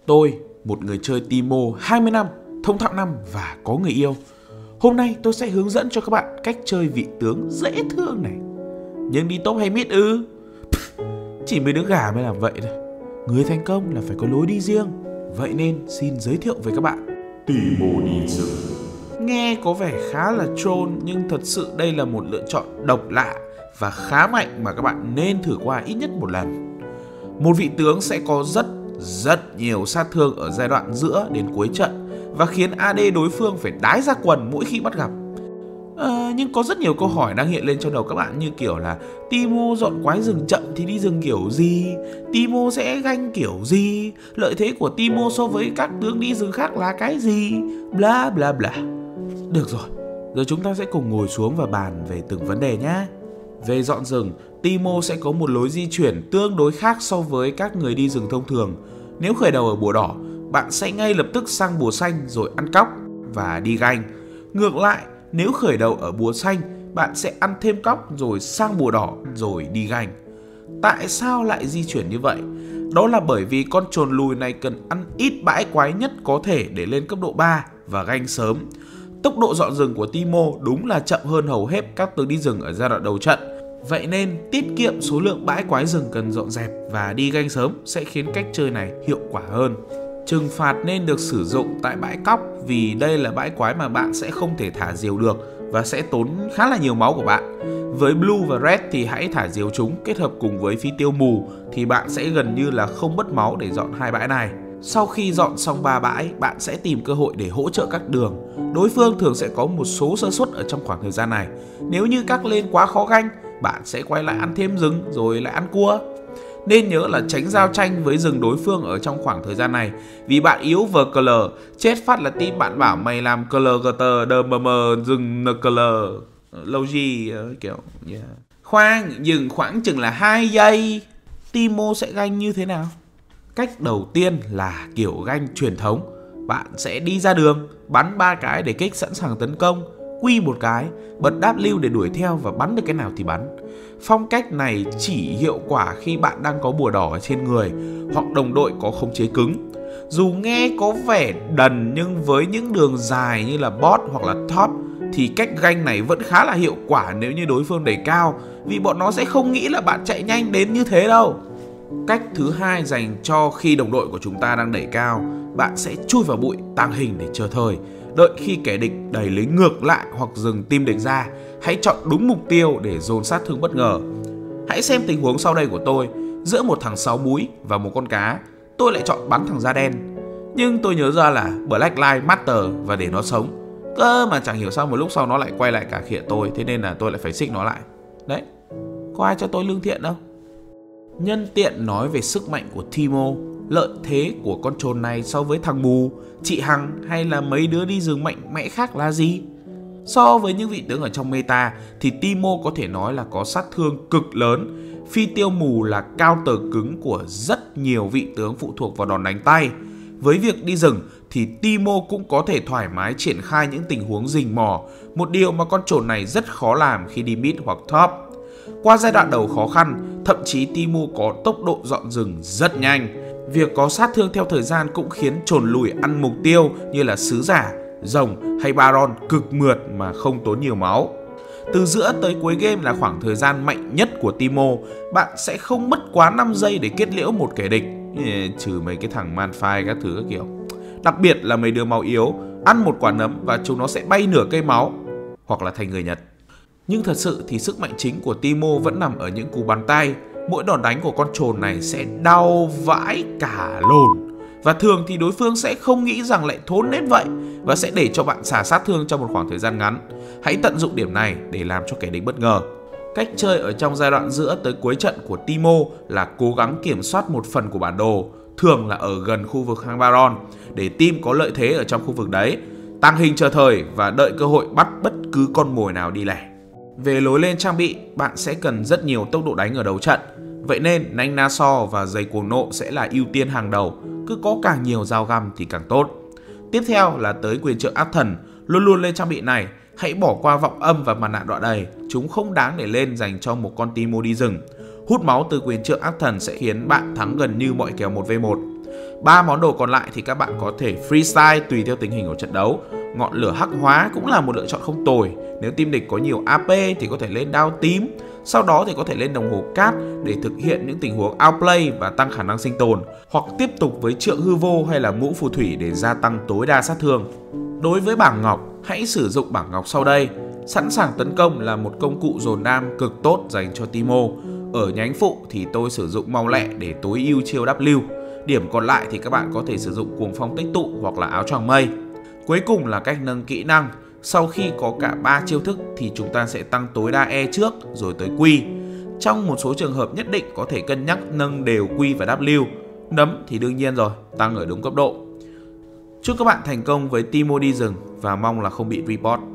Tôi, một người chơi Teemo 20 năm, thông thạo năm và có người yêu. Hôm nay tôi sẽ hướng dẫn cho các bạn cách chơi vị tướng dễ thương này. Nhưng đi top hay mid ư? Chỉ mấy đứa gà mới làm vậy thôi. Người thành công là phải có lối đi riêng. Vậy nên xin giới thiệu với các bạn Teemo đi rừng. Nghe có vẻ khá là troll, nhưng thật sự đây là một lựa chọn độc lạ và khá mạnh mà các bạn nên thử qua ít nhất một lần. Một vị tướng sẽ có rất nhiều sát thương ở giai đoạn giữa đến cuối trận và khiến AD đối phương phải đái ra quần mỗi khi bắt gặp. Nhưng có rất nhiều câu hỏi đang hiện lên trong đầu các bạn, như kiểu là Teemo dọn quái rừng chậm thì đi rừng kiểu gì, Teemo sẽ ganh kiểu gì, lợi thế của Teemo so với các tướng đi rừng khác là cái gì, bla bla bla. Được rồi, giờ chúng ta sẽ cùng ngồi xuống và bàn về từng vấn đề nhé. Về dọn rừng, Teemo sẽ có một lối di chuyển tương đối khác so với các người đi rừng thông thường. Nếu khởi đầu ở bùa đỏ, bạn sẽ ngay lập tức sang bùa xanh rồi ăn cóc và đi ganh. Ngược lại, nếu khởi đầu ở bùa xanh, bạn sẽ ăn thêm cóc rồi sang bùa đỏ rồi đi ganh. Tại sao lại di chuyển như vậy? Đó là bởi vì con trồn lùi này cần ăn ít bãi quái nhất có thể để lên cấp độ 3 và ganh sớm. Tốc độ dọn rừng của Teemo đúng là chậm hơn hầu hết các tướng đi rừng ở giai đoạn đầu trận. Vậy nên tiết kiệm số lượng bãi quái rừng cần dọn dẹp và đi ganh sớm sẽ khiến cách chơi này hiệu quả hơn. Trừng phạt nên được sử dụng tại bãi cóc vì đây là bãi quái mà bạn sẽ không thể thả diều được và sẽ tốn khá là nhiều máu của bạn. Với Blue và Red thì hãy thả diều chúng kết hợp cùng với phi tiêu mù thì bạn sẽ gần như là không mất máu để dọn hai bãi này. Sau khi dọn xong 3 bãi, bạn sẽ tìm cơ hội để hỗ trợ các đường. Đối phương thường sẽ có một số sơ suất ở trong khoảng thời gian này. Nếu như các lane quá khó ganh, bạn sẽ quay lại ăn thêm rừng rồi lại ăn cua. Nên nhớ là tránh giao tranh với rừng đối phương ở trong khoảng thời gian này, vì bạn yếu VCL, chết phát là team bạn bảo mày làm CLGT DMM rừng NCL Logi kiểu yeah. Khoan, dừng khoảng chừng là 2 giây. Teemo sẽ ganh như thế nào? Cách đầu tiên là kiểu ganh truyền thống. Bạn sẽ đi ra đường, bắn 3 cái để kích sẵn sàng tấn công, quy một cái, bật W để đuổi theo và bắn được cái nào thì bắn. Phong cách này chỉ hiệu quả khi bạn đang có bùa đỏ ở trên người hoặc đồng đội có khống chế cứng. Dù nghe có vẻ đần nhưng với những đường dài như là bot hoặc là top thì cách ganh này vẫn khá là hiệu quả nếu như đối phương đẩy cao, vì bọn nó sẽ không nghĩ là bạn chạy nhanh đến như thế đâu. Cách thứ hai dành cho khi đồng đội của chúng ta đang đẩy cao, bạn sẽ chui vào bụi tàng hình để chờ thời. Đợi khi kẻ địch đẩy lính ngược lại hoặc dừng team địch ra, hãy chọn đúng mục tiêu để dồn sát thương bất ngờ. Hãy xem tình huống sau đây của tôi. Giữa một thằng 6 múi và một con cá, tôi lại chọn bắn thằng da đen. Nhưng tôi nhớ ra là Black Lives Matter và để nó sống. Cơ mà chẳng hiểu sao một lúc sau nó lại quay lại cà khịa tôi, thế nên là tôi lại phải xích nó lại. Đấy, có ai cho tôi lương thiện đâu. Nhân tiện nói về sức mạnh của Teemo, lợi thế của con trồn này so với thằng mù, chị Hằng hay là mấy đứa đi rừng mạnh mẽ khác là gì? So với những vị tướng ở trong meta thì Teemo có thể nói là có sát thương cực lớn. Phi tiêu mù là counter cứng của rất nhiều vị tướng phụ thuộc vào đòn đánh tay. Với việc đi rừng thì Teemo cũng có thể thoải mái triển khai những tình huống rình mò, một điều mà con trồn này rất khó làm khi đi mid hoặc top. Qua giai đoạn đầu khó khăn, thậm chí Teemo có tốc độ dọn rừng rất nhanh. Việc có sát thương theo thời gian cũng khiến trồn lùi ăn mục tiêu như là sứ giả, rồng hay baron cực mượt mà không tốn nhiều máu. Từ giữa tới cuối game là khoảng thời gian mạnh nhất của Teemo. Bạn sẽ không mất quá 5 giây để kết liễu một kẻ địch, trừ mấy cái thằng Malphite các thứ các kiểu. Đặc biệt là mấy đứa máu yếu, ăn một quả nấm và chúng nó sẽ bay nửa cây máu hoặc là thành người Nhật. Nhưng thật sự thì sức mạnh chính của Teemo vẫn nằm ở những cú bắn tay. Mỗi đòn đánh của con trồn này sẽ đau vãi cả lồn. Và thường thì đối phương sẽ không nghĩ rằng lại thốn đến vậy và sẽ để cho bạn xả sát thương trong một khoảng thời gian ngắn. Hãy tận dụng điểm này để làm cho kẻ địch bất ngờ. Cách chơi ở trong giai đoạn giữa tới cuối trận của Teemo là cố gắng kiểm soát một phần của bản đồ, thường là ở gần khu vực hang Baron, để team có lợi thế ở trong khu vực đấy, tăng hình chờ thời và đợi cơ hội bắt bất cứ con mồi nào đi lẻ. Về lối lên trang bị, bạn sẽ cần rất nhiều tốc độ đánh ở đầu trận. Vậy nên nanh Naso và giày cuồng nộ sẽ là ưu tiên hàng đầu, cứ có càng nhiều dao găm thì càng tốt. Tiếp theo là tới quyền trợ ác thần, luôn luôn lên trang bị này. Hãy bỏ qua vọng âm và mặt nạ đọa đầy, chúng không đáng để lên dành cho một con Teemo đi rừng. Hút máu từ quyền trợ ác thần sẽ khiến bạn thắng gần như mọi kèo 1v1. 3 món đồ còn lại thì các bạn có thể freestyle tùy theo tình hình của trận đấu. Ngọn lửa hắc hóa cũng là một lựa chọn không tồi. Nếu team địch có nhiều AP thì có thể lên đao tím, sau đó thì có thể lên đồng hồ cát để thực hiện những tình huống outplay và tăng khả năng sinh tồn, hoặc tiếp tục với trượng hư vô hay là mũ phù thủy để gia tăng tối đa sát thương. Đối với bảng ngọc, hãy sử dụng bảng ngọc sau đây. Sẵn sàng tấn công là một công cụ dồn đam cực tốt dành cho Teemo. Ở nhánh phụ thì tôi sử dụng mau lẹ để tối ưu chiêu W. Điểm còn lại thì các bạn có thể sử dụng cuồng phong tích tụ hoặc là áo choàng mây. Cuối cùng là cách nâng kỹ năng. Sau khi có cả 3 chiêu thức thì chúng ta sẽ tăng tối đa E trước rồi tới Q. Trong một số trường hợp nhất định có thể cân nhắc nâng đều Q và W. Nấm thì đương nhiên rồi, tăng ở đúng cấp độ. Chúc các bạn thành công với Teemo đi rừng và mong là không bị report.